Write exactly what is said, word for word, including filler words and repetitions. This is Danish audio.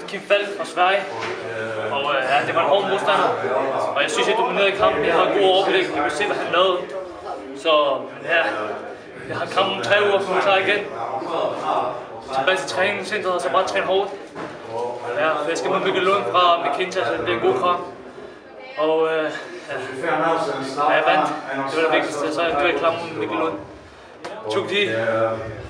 Kim Falk fra Sverige, og øh, ja, det var en hård modstander, og jeg synes, jeg dominerede kampen. Jeg havde god overblik, jeg kunne se, hvad han lavede. Så ja, jeg har kampen om tre uger, for at klar igen. Tilbage til træningscenteret, og så bare træne hårdt. Ja, jeg skal mod Mikkel Lund fra McKinsey, så det bliver en god kamp. Og øh, ja, jeg vandt. Det var det vigtigste, så jeg er klar mod Mikkel Lund. Tog de.